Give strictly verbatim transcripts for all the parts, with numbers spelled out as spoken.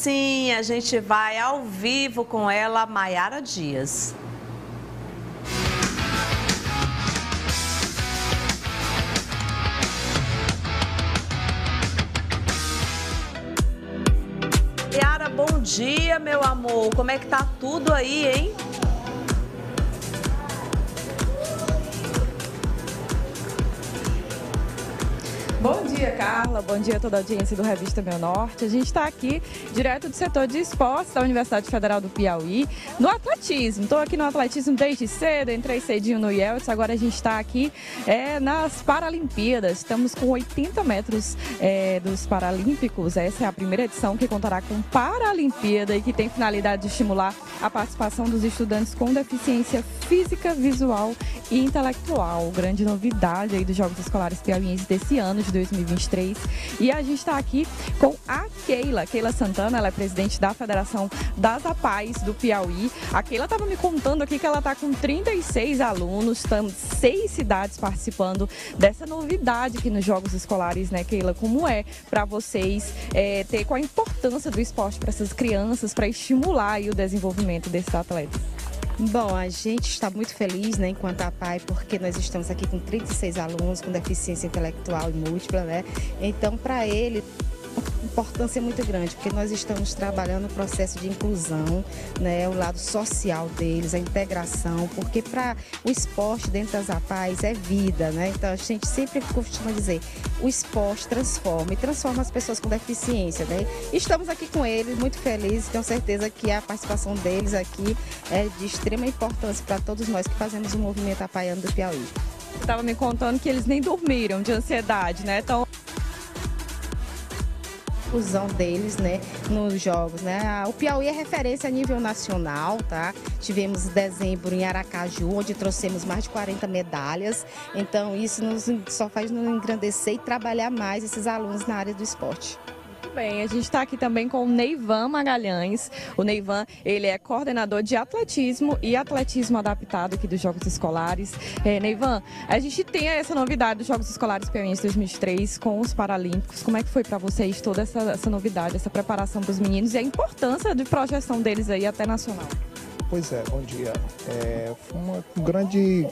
Sim, a gente vai ao vivo com ela, Maiara Dias. Maiara, bom dia, meu amor. Como é que tá tudo aí, hein? Bom dia, Carla. Bom dia a toda a audiência do Revista Meu Norte. A gente está aqui direto do setor de esportes da Universidade Federal do Piauí, no atletismo. Estou aqui no atletismo desde cedo, entrei cedinho no I E L T S, agora a gente está aqui é, nas Paralimpíadas. Estamos com oitenta metros é, dos Paralímpicos. Essa é a primeira edição que contará com Paralimpíada e que tem finalidade de estimular a participação dos estudantes com deficiência física, visual e intelectual. Grande novidade aí dos Jogos Escolares Piauienses desse ano, de dois mil e vinte e três. E a gente está aqui com a Keila, Keila Santana, ela é presidente da Federação das APAES do Piauí. A Keila estava me contando aqui que ela está com trinta e seis alunos, estamos seis cidades participando dessa novidade aqui nos Jogos Escolares, né, Keila? Como é para vocês é, ter qual a importância do esporte para essas crianças, para estimular aí o desenvolvimento desses atletas? Bom, a gente está muito feliz, né, enquanto A P A E, porque nós estamos aqui com trinta e seis alunos com deficiência intelectual e múltipla, né? Então, para ele, importância é muito grande, porque nós estamos trabalhando o processo de inclusão, né, o lado social deles, a integração, porque para o esporte dentro das A P A Es é vida, né? Então a gente sempre costuma dizer, o esporte transforma e transforma as pessoas com deficiência, né? Estamos aqui com eles, muito felizes, tenho certeza que a participação deles aqui é de extrema importância para todos nós que fazemos o movimento apaiano do Piauí. Você estava me contando que eles nem dormiram de ansiedade, né? Então Inclusão deles, né, nos jogos, né? O Piauí é referência a nível nacional, tá? Tivemos dezembro em Aracaju, onde trouxemos mais de quarenta medalhas. Então isso nos, só faz nos engrandecer e trabalhar mais esses alunos na área do esporte. Bem, a gente está aqui também com o Neivan Magalhães. O Neivan, ele é coordenador de atletismo e atletismo adaptado aqui dos Jogos Escolares. É, Neivan, a gente tem essa novidade dos Jogos Escolares Piauienses dois mil e vinte e três com os Paralímpicos. Como é que foi para vocês toda essa, essa novidade, essa preparação para os meninos e a importância de projeção deles aí até nacional? Pois é, bom dia. É, foi uma grande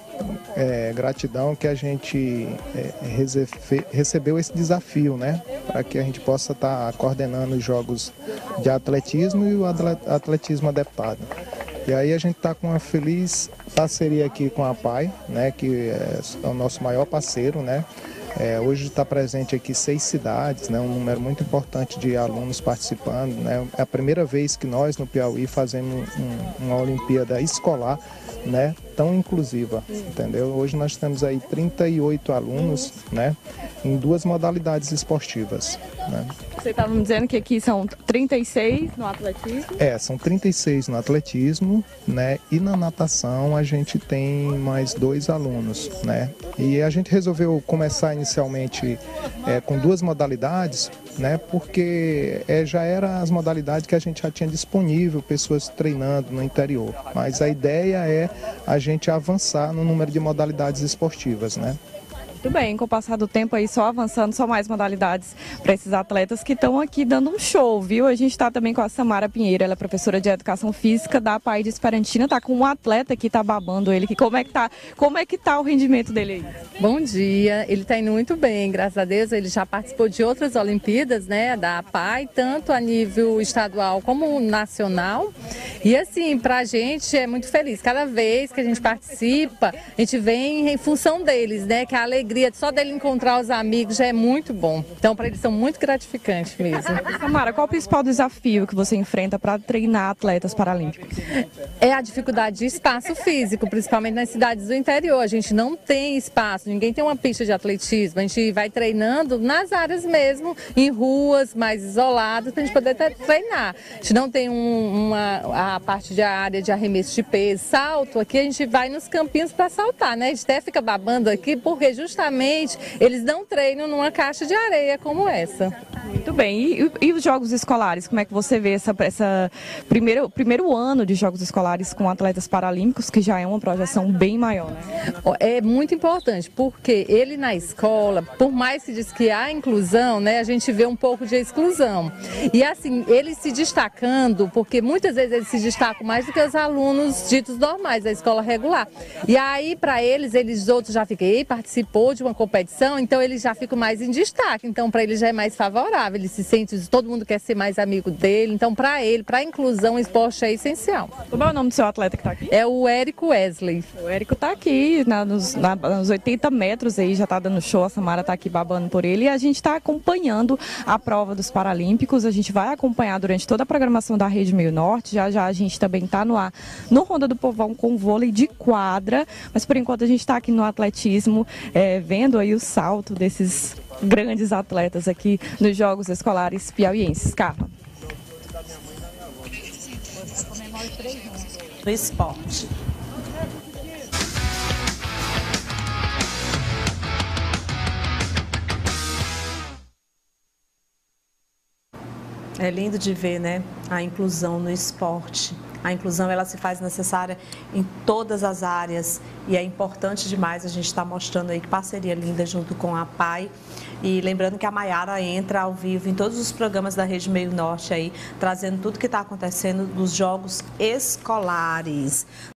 é, gratidão que a gente é, recebe, recebeu esse desafio, né? Para que a gente possa estar tá coordenando os jogos de atletismo e o atletismo adaptado. E aí a gente está com uma feliz parceria aqui com a A P A E, né? Que é o nosso maior parceiro, né? É, hoje está presente aqui seis cidades, né, um número muito importante de alunos participando, né, é a primeira vez que nós no Piauí fazemos um, uma Olimpíada escolar, né, tão inclusiva, entendeu? Hoje nós temos aí trinta e oito alunos, né, em duas modalidades esportivas, né. Você estava me dizendo que aqui são trinta e seis no atletismo? É, são trinta e seis no atletismo, né, e na natação a gente tem mais dois alunos, né, e a gente resolveu começar inicialmente é, com duas modalidades, né, porque é, já eram as modalidades que a gente já tinha disponível, pessoas treinando no interior, mas a ideia é a gente avançar no número de modalidades esportivas, né. Muito bem, com o passar do tempo aí só avançando, só mais modalidades para esses atletas que estão aqui dando um show, viu? A gente está também com a Samara Pinheiro, ela é professora de Educação Física da A P A E de Esperantina, tá com um atleta que tá babando ele, que como é que tá, como é que tá o rendimento dele aí? Bom dia, ele está indo muito bem, graças a Deus, ele já participou de outras Olimpíadas, né, da A P A E, tanto a nível estadual como nacional, e assim, pra gente é muito feliz, cada vez que a gente participa, a gente vem em função deles, né, que a alegria só dele encontrar os amigos já é muito bom. Então, para eles são muito gratificantes mesmo. Samara, qual o principal desafio que você enfrenta para treinar atletas paralímpicos? É a dificuldade de espaço físico, principalmente nas cidades do interior. A gente não tem espaço, ninguém tem uma pista de atletismo. A gente vai treinando nas áreas mesmo, em ruas mais isoladas, para a gente poder treinar. A gente não tem um, uma, a parte de área de arremesso de peso, salto. Aqui a gente vai nos campinhos para saltar, né? A gente até fica babando aqui, porque justamente justamente eles não treinam numa caixa de areia como essa. Muito bem. E, e os jogos escolares? Como é que você vê essa, essa primeiro, primeiro ano de jogos escolares com atletas paralímpicos, que já é uma projeção bem maior, né? É muito importante, porque ele na escola, por mais que diz que há inclusão, né, a gente vê um pouco de exclusão. E assim, ele se destacando, porque muitas vezes eles se destacam mais do que os alunos ditos normais da escola regular. E aí, para eles, eles outros já ficam, ei, participou de uma competição, então eles já ficam mais em destaque. Então, para ele já é mais favorável, ele se sente, todo mundo quer ser mais amigo dele. Então, para ele, para a inclusão, o esporte é essencial. Como é o nome do seu atleta que está aqui? É o Érico Wesley. O Érico está aqui, na, nos, na, nos oitenta metros aí, já está dando show, a Samara está aqui babando por ele. E a gente está acompanhando a prova dos Paralímpicos, a gente vai acompanhar durante toda a programação da Rede Meio Norte. Já já a gente também está no ar, no Ronda do Povão, com vôlei de quadra. Mas por enquanto a gente está aqui no atletismo, é, vendo aí o salto desses grandes atletas aqui nos Jogos Escolares Piauienses. Carla. No esporte. É lindo de ver, né, a inclusão no esporte. A inclusão, ela se faz necessária em todas as áreas e é importante demais a gente estar mostrando aí que parceria linda junto com a P A I. E lembrando que a Maiara entra ao vivo em todos os programas da Rede Meio Norte aí, trazendo tudo que está acontecendo dos jogos escolares.